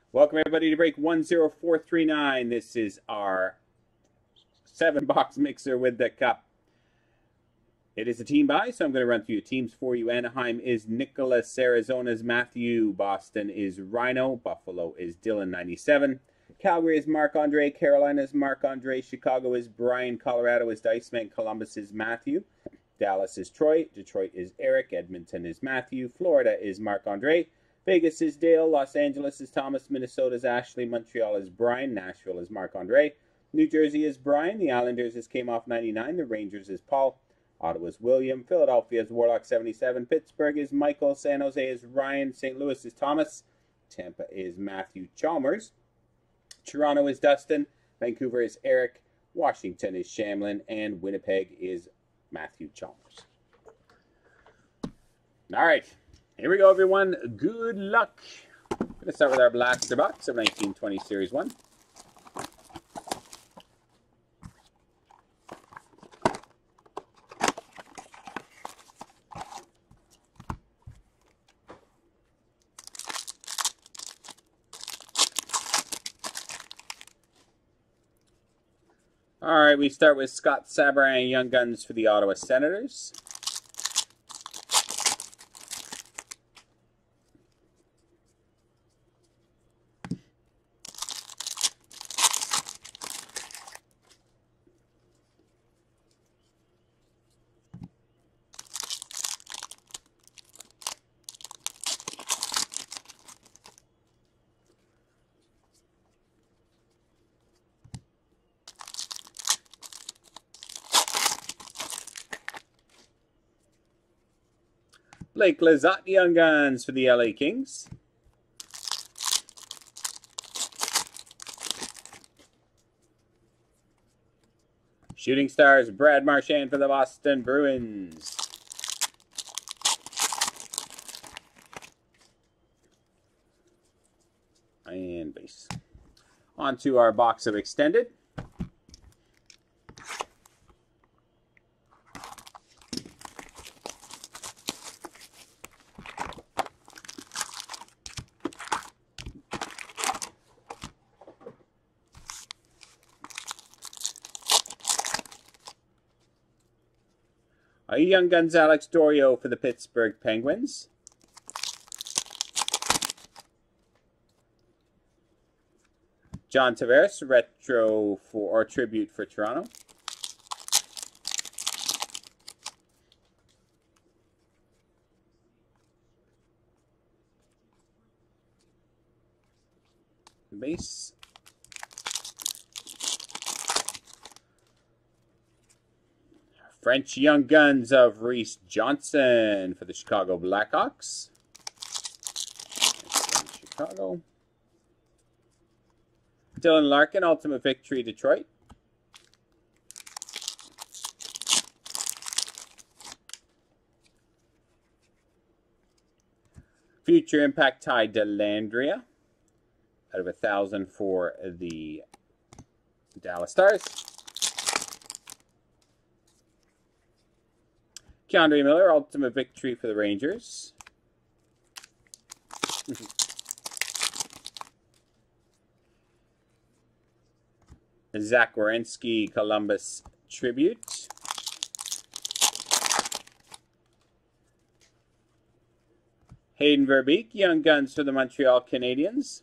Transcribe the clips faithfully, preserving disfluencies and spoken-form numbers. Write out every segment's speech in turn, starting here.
Welcome everybody to break one zero four three nine. This is our seven box mixer with the cup. It is a team buy, so I'm going to run through your teams for you. Anaheim is Nicholas, Arizona's Matthew, Boston is Rhino, Buffalo is Dylan ninety-seven, Calgary is Marc-Andre, Carolina is Marc-Andre, Chicago is Brian, Colorado is Diceman, Columbus is Matthew, Dallas is Troy, Detroit is Eric, Edmonton is Matthew, Florida is Marc-Andre, Vegas is Dale, Los Angeles is Thomas, Minnesota is Ashley, Montreal is Brian, Nashville is Marc-Andre, New Jersey is Brian, the Islanders is Came Off ninety-nine, the Rangers is Paul, Ottawa is William, Philadelphia is Warlock seventy-seven, Pittsburgh is Michael, San Jose is Ryan, Saint Louis is Thomas, Tampa is Matthew Chalmers, Toronto is Dustin, Vancouver is Eric, Washington is Shamlin, and Winnipeg is Matthew Chalmers. All right. Here we go, everyone. Good luck. I'm going to start with our blaster box of nineteen twenty Series one. All right, we start with Scott Sabourin, Young Guns for the Ottawa Senators. Blake Lizotte, Young Guns for the L A Kings. Shooting Stars, Brad Marchand for the Boston Bruins. And base. On to our box of Extended. A Young Guns Alex Dorio for the Pittsburgh Penguins. John Tavares, retro for or tribute for Toronto. Base. French Young Guns of Reese Johnson for the Chicago Blackhawks. Chicago. Dylan Larkin, Ultimate Victory, Detroit. Future Impact Ty Dellandrea out of a thousand for the Dallas Stars. Keandre Miller, Ultimate Victory for the Rangers. Zach Werenski, Columbus Tribute. Hayden Verbeek, Young Guns for the Montreal Canadiens.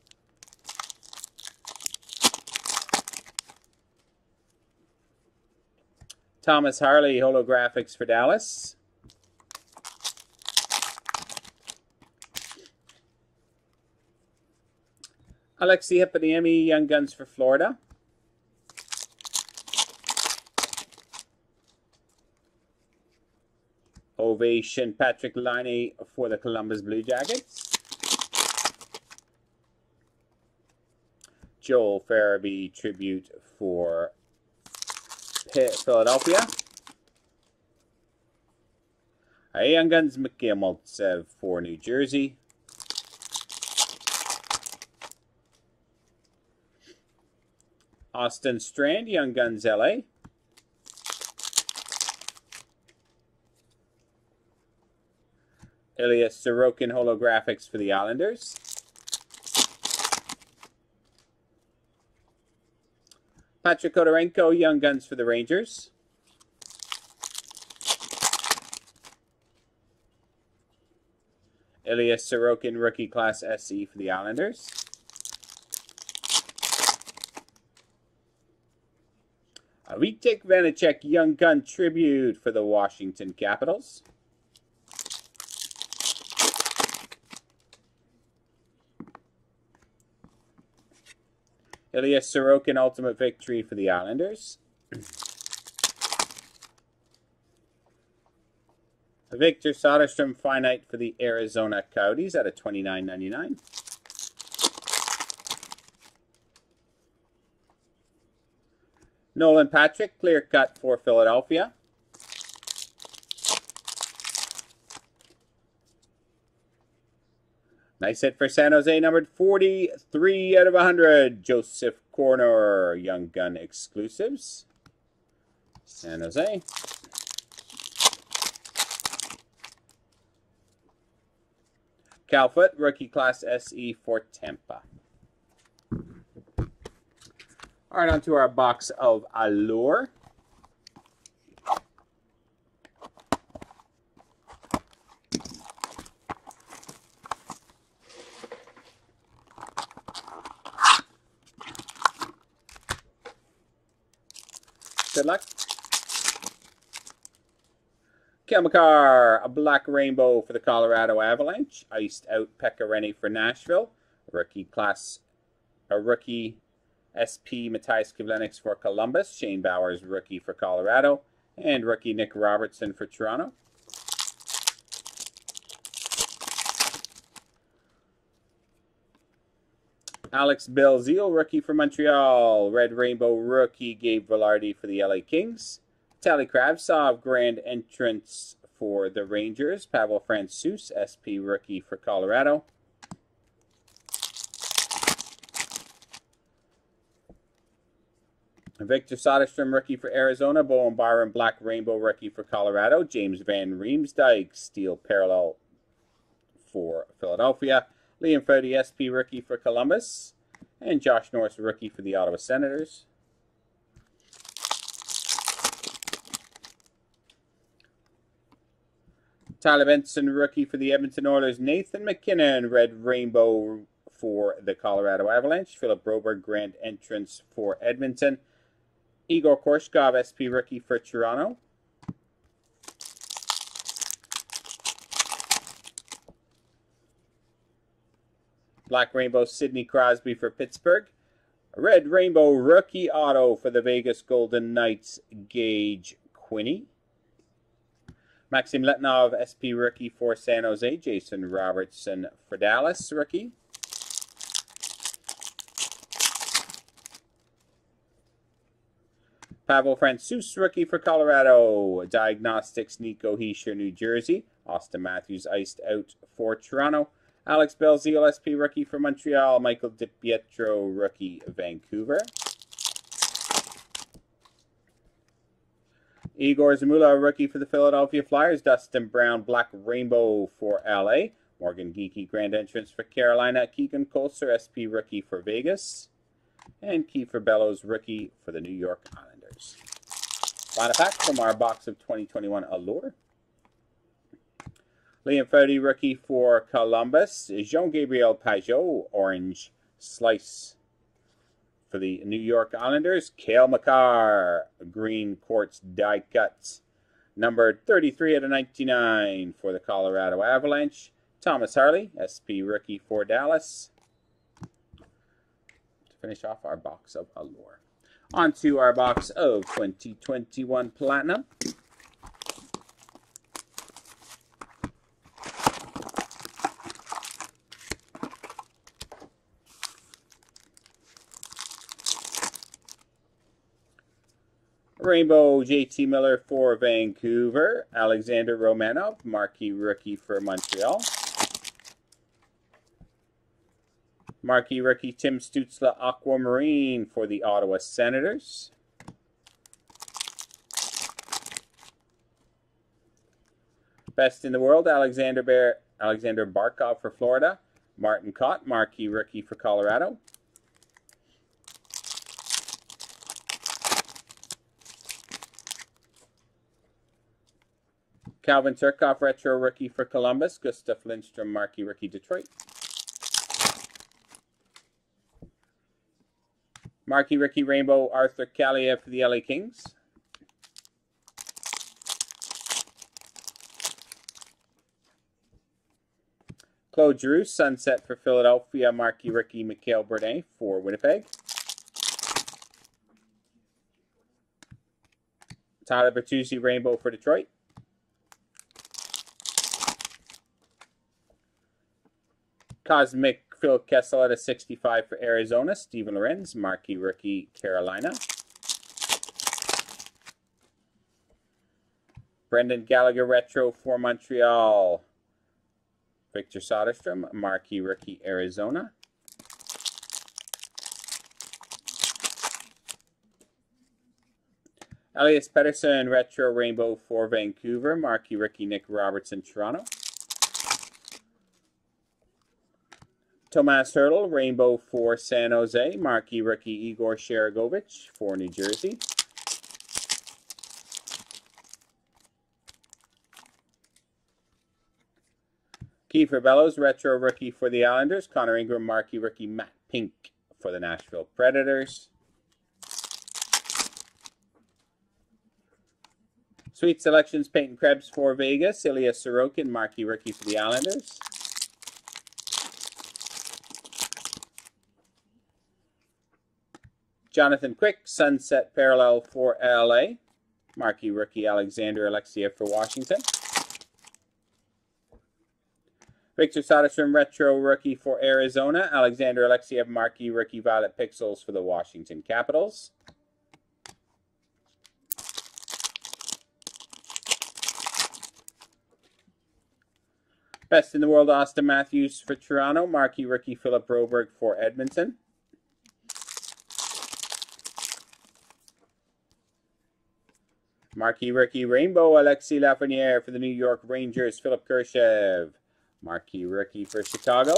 Thomas Harley, Holographics for Dallas. Alexi Heponiemi, Young Guns for Florida. Ovation, Patrick Laine for the Columbus Blue Jackets. Joel Farabee, tribute for Philadelphia. A Young Guns, Mikhail Maltsev for New Jersey. Austin Strand, Young Guns, L A. Elias Sorokin, Holographics for the Islanders. Patrick Kodorenko, Young Guns for the Rangers. Ilya Sorokin, Rookie Class S E for the Islanders. Vitek Vanacek, Young Gun Tribute for the Washington Capitals. Ilya Sorokin, Ultimate Victory for the Islanders. Victor Soderstrom, Finite for the Arizona Coyotes at a twenty-nine ninety-nine. Nolan Patrick, Clear Cut for Philadelphia. Nice hit for San Jose, numbered forty-three out of one hundred. Joseph Corner, Young Gun Exclusives. San Jose. Calfoot, Rookie Class S E for Tampa. All right, on to our box of Allure. Good luck. Kelmakar, a Black Rainbow for the Colorado Avalanche. Iced out Pecorine for Nashville. Rookie Class, a Rookie S P Matthias Kivlenix for Columbus. Shane Bowers, Rookie for Colorado. And Rookie Nick Robertson for Toronto. Alex Belzile, Rookie for Montreal. Red Rainbow Rookie Gabe Velarde for the L A Kings. Tally Kravtsov, Grand Entrance for the Rangers. Pavel Francouz, S P Rookie for Colorado. Victor Soderstrom, Rookie for Arizona. Bowen Byron, Black Rainbow Rookie for Colorado. James Van Riemsdyk, Steel Parallel for Philadelphia. Liam Foudy, S P Rookie for Columbus. And Josh Norris, Rookie for the Ottawa Senators. Tyler Benson, Rookie for the Edmonton Oilers. Nathan McKinnon, Red Rainbow for the Colorado Avalanche. Philip Broberg, Grand Entrance for Edmonton. Igor Korshkov, S P Rookie for Toronto. Black Rainbow, Sidney Crosby for Pittsburgh. Red Rainbow Rookie Auto for the Vegas Golden Knights, Gage Quinney. Maxim Letnov, S P Rookie for San Jose. Jason Robertson for Dallas, Rookie. Pavel Francouz, Rookie for Colorado. Diagnostics, Nico Hischier, New Jersey. Austin Matthews, iced out for Toronto. Alex Belzile, S P Rookie for Montreal. Michael DiPietro, Rookie, Vancouver. Igor Zamula, Rookie for the Philadelphia Flyers. Dustin Brown, Black Rainbow for L A. Morgan Geekie, Grand Entrance for Carolina. Keegan Kolser, S P Rookie for Vegas. And Kiefer Bellows, Rookie for the New York Islanders. Final pack from our box of twenty twenty-one Allure. Liam Foudy, Rookie for Columbus. Jean-Gabriel Pajot, Orange Slice for the New York Islanders. Cale Makar, Green Quartz Die Cuts, numbered thirty-three out of ninety-nine for the Colorado Avalanche. Thomas Harley, S P Rookie for Dallas. To finish off our box of Allure. On to our box of twenty twenty-one Platinum. Rainbow J T Miller for Vancouver. Alexander Romanov, Marquee Rookie for Montreal. Marquee Rookie Tim Stützle, Aquamarine for the Ottawa Senators. Best in the World, Alexander Bear, Alexander Barkov for Florida. Martin Cott, Marquee Rookie for Colorado. Calvin Turcoff, retro rookie for Columbus. Gustav Lindstrom, marquee rookie, Detroit. Marquee rookie rainbow, Arthur Kaliyev for the L A Kings. Claude Giroux, sunset for Philadelphia, marquee rookie, Mikhail Burdin for Winnipeg. Tyler Bertuzzi, rainbow for Detroit. Cosmic Phil Kessel at a sixty-five for Arizona. Steven Lorenz, marquee rookie, Carolina. Brendan Gallagher, retro for Montreal. Victor Soderstrom, marquee rookie, Arizona. Elias Pettersson, retro rainbow for Vancouver. Marquee rookie, Nick Robertson, Toronto. Tomas Hertl, rainbow for San Jose. Marquee rookie, Igor Sharagovich for New Jersey. Kiefer Bellows, retro rookie for the Islanders. Connor Ingram, marquee rookie, Matt Pink for the Nashville Predators. Sweet selections, Peyton Krebs for Vegas. Ilya Sorokin, marquee rookie for the Islanders. Jonathan Quick, sunset parallel for L A. Marquee rookie, Alexander Alexiev for Washington. Victor Soderstrom, retro rookie for Arizona. Alexander Alexiev, marquee rookie, Violet Pixels for the Washington Capitals. Best in the world, Austin Matthews for Toronto. Marquee rookie, Philip Broberg for Edmonton. Marquee rookie, rainbow, Alexis Lafreniere for the New York Rangers. Philip Kershev, marquee rookie for Chicago.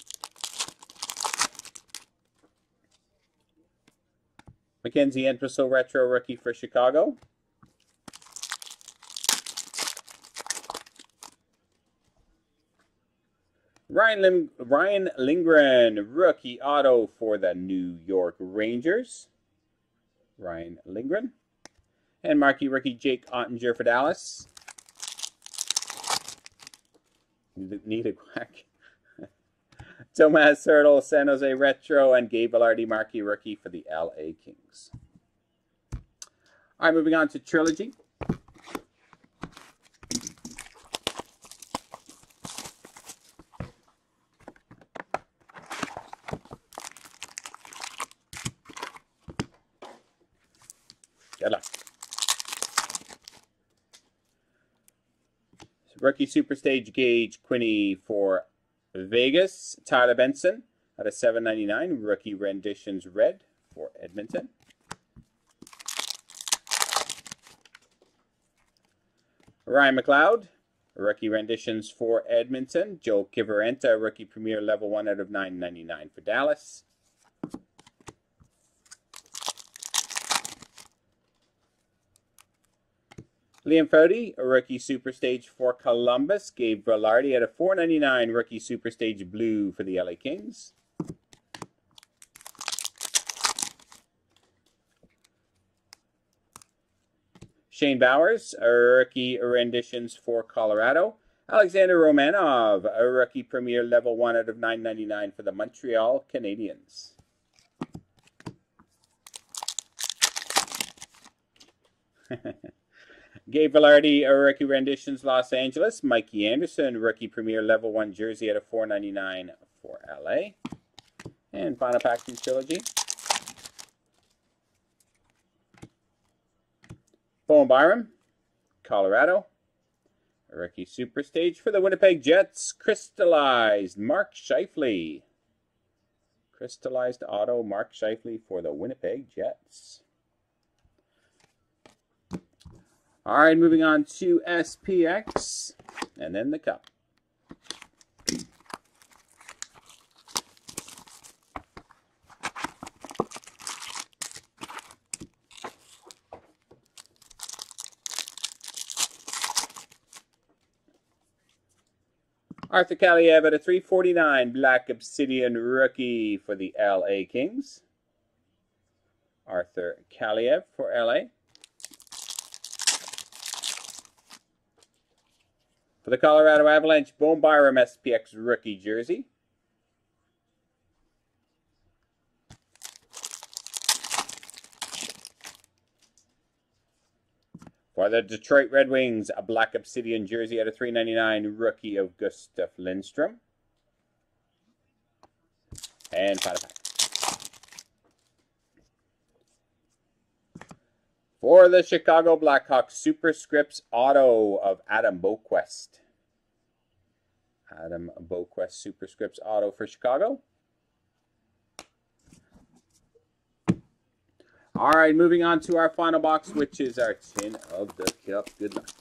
Mackenzie Entwistle, retro rookie for Chicago. Ryan, Lim Ryan Lindgren, rookie auto for the New York Rangers. Ryan Lindgren. And marquee rookie Jake Ottinger for Dallas. Need a quack. Tomas Hertl, San Jose retro, and Gabe Velarde, marquee rookie for the L A Kings. All right, moving on to Trilogy. Good luck. Rookie Superstage Gage Quinney for Vegas. Tyler Benson at a seven ninety-nine. Rookie Renditions Red for Edmonton. Ryan McLeod. Rookie Renditions for Edmonton. Joe Kivarenta. Rookie Premier Level one out of nine ninety-nine for Dallas. Liam Foudy, a rookie Superstage for Columbus. Gabe Velarde at a four ninety-nine rookie Superstage Blue for the L A Kings. Shane Bowers, a rookie Renditions for Colorado. Alexander Romanov, a rookie Premier Level one out of nine ninety-nine for the Montreal Canadiens. Gabe Velarde, a rookie Renditions Los Angeles. Mikey Anderson, rookie Premier Level one jersey at a four ninety-nine for L A. And final pack from Trilogy. Bowen Byram, Colorado. A rookie Superstage for the Winnipeg Jets. Crystallized Mark Scheifele. Crystallized auto Mark Scheifele for the Winnipeg Jets. All right, moving on to S P X, and then the cup. Arthur Kaliev at a three forty-nine, Black Obsidian rookie for the L A Kings. Arthur Kaliev for L A. For the Colorado Avalanche, Bone Byram S P X rookie jersey. For the Detroit Red Wings, a Black Obsidian jersey at a three ninety-nine, rookie of Gustav Lindstrom. And final pack. For the Chicago Blackhawks, Superscripts auto of Adam Boquist. Adam Boquist Superscripts auto for Chicago. All right, moving on to our final box, which is our tin of the cup. Good luck.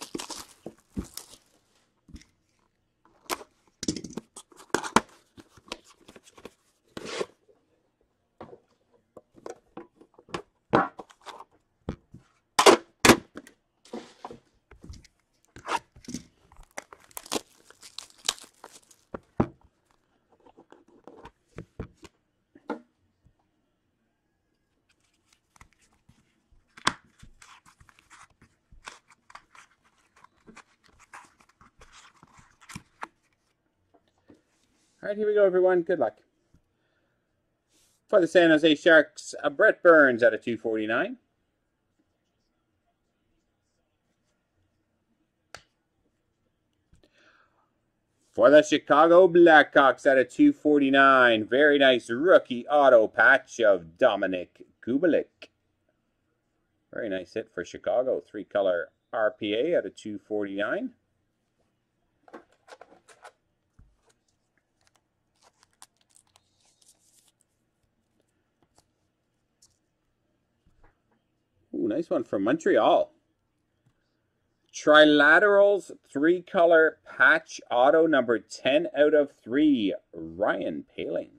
All right, here we go, everyone. Good luck. For the San Jose Sharks, a Brett Burns at a two forty-nine. For the Chicago Blackhawks at a two forty-nine, very nice rookie auto patch of Dominic Kubalik. Very nice hit for Chicago. Three-color R P A at a two forty-nine. Ooh, nice one from Montreal. Trilaterals, three-color patch auto, number ten out of three, Ryan Poehling.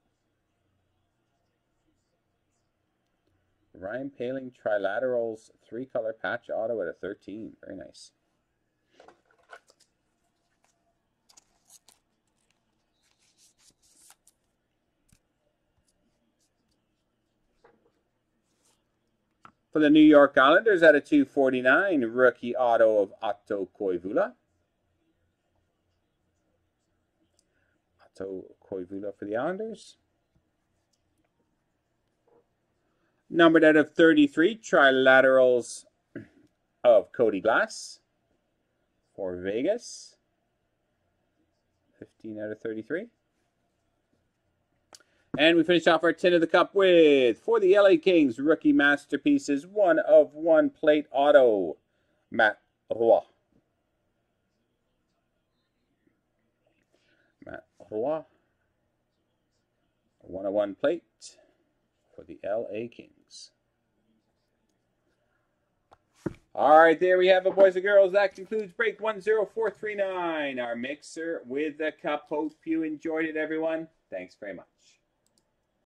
Ryan Poehling, Trilaterals, three-color patch auto at a thirteen. Very nice. For the New York Islanders at a two forty-nine, rookie auto of Otto Koivula. Otto Koivula for the Islanders. Numbered out of thirty-three, trilaterals of Cody Glass for Vegas. fifteen out of thirty-three. And we finish off our tin of the cup with, for the L A Kings, rookie masterpieces, one of one plate auto, Matt Roy. Matt Roy. One of one plate for the L A Kings. All right, there we have it, boys and girls. That concludes break one zero four three nine, our mixer with the cup. Hope you enjoyed it, everyone. Thanks very much.